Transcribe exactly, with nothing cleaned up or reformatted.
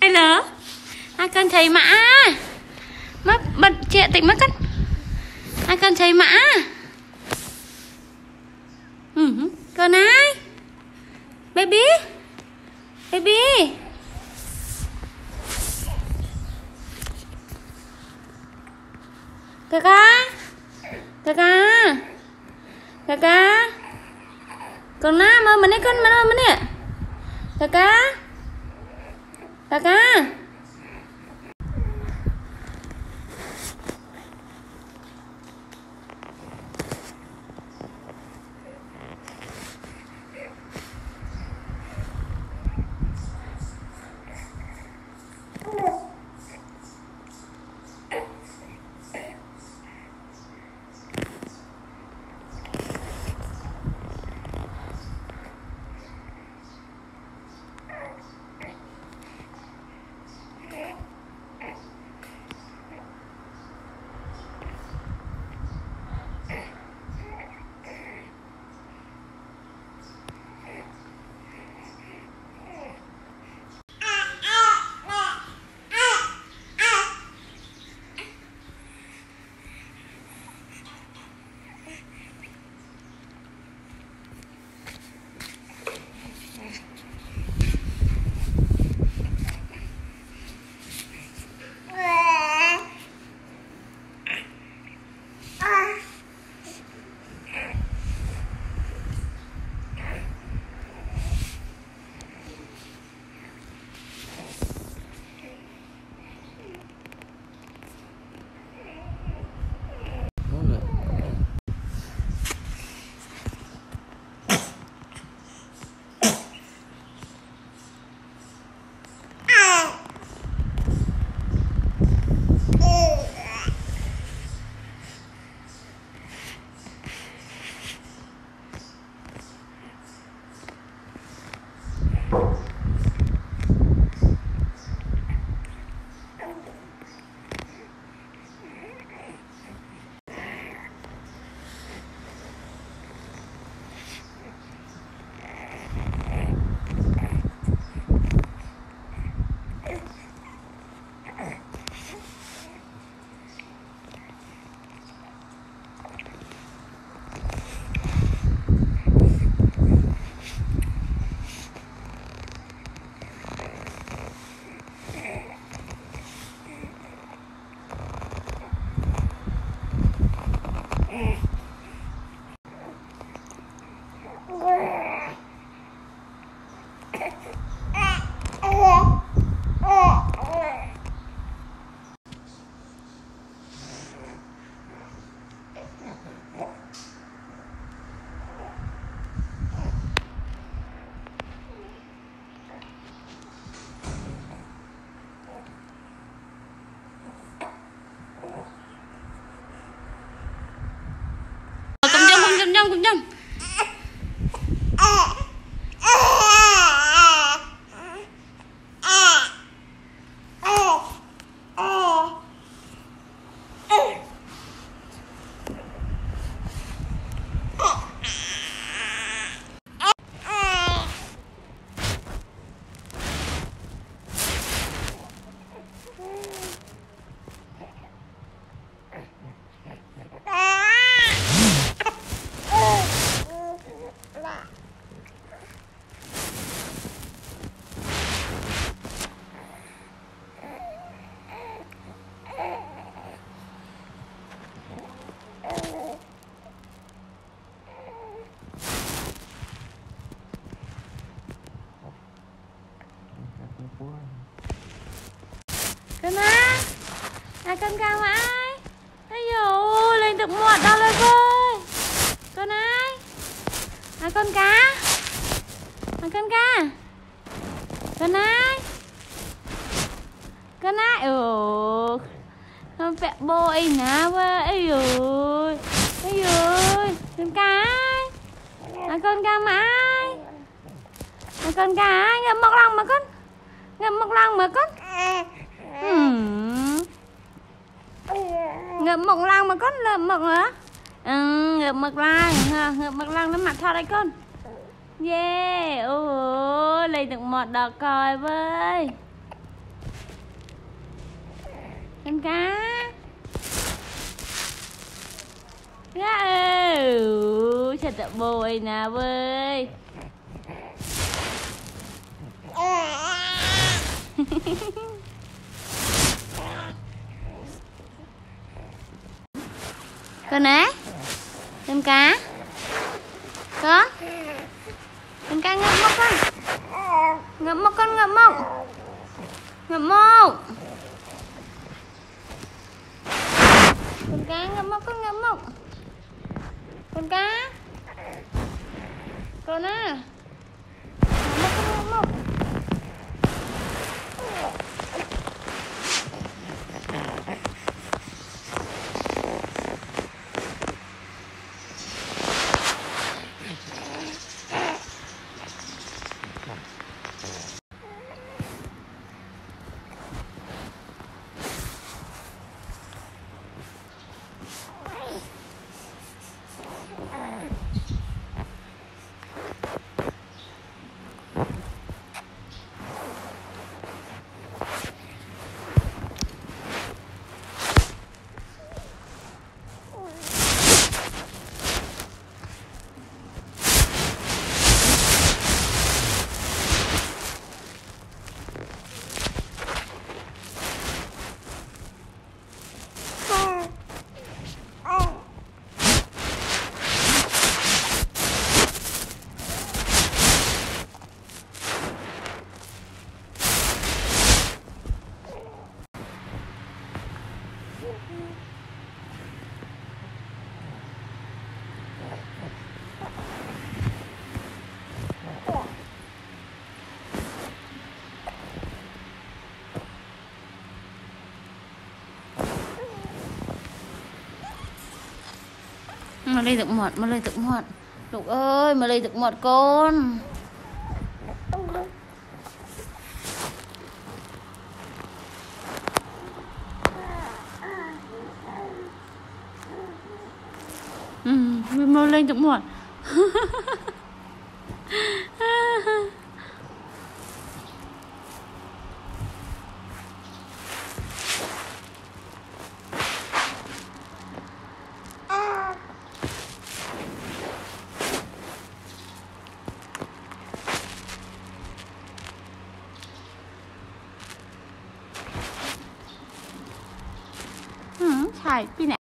Ai lỡ ai con thầy mã mất bật trẻ tịnh mất cất ai con thầy mã ừ, con ai baby baby ca ca ca ca ca ca con na mà mình ấy con mà mình ấy ca ca ca ca cùng nhau con á ai con cao mà ai ây dồi lên được một đâu lên ơi con ai ai con cá ai con cá con ai con ai ừ con vẽ bôi nè với ây dồi ây dồi con cá ai con cá mà ai ai con cá ai ngậm mọc lòng mà con ngậm mọc lòng mà con ngậm mọc lăng mà con ngậm mọc hả ừ, ngậm mọc lăng ngậm mọc lăng nó mặt thật đấy con yeah ôi lấy được một đợt coi với Con cá. Cá ơi, chặt tạ bồi nè bơi. Con nè, con cá, con, con cá ngậm mốc con, ngậm mốc con ngậm mốc, ngậm mốc, con cá ngậm mốc con ngậm mốc, con cá, con á, ngậm mốc con ngậm mốc. Mà lấy được một, mà lấy được một. Lục ơi, mà lấy được một con. Ừ, mà lấy được một. Ừ,ใช่พี่ไหน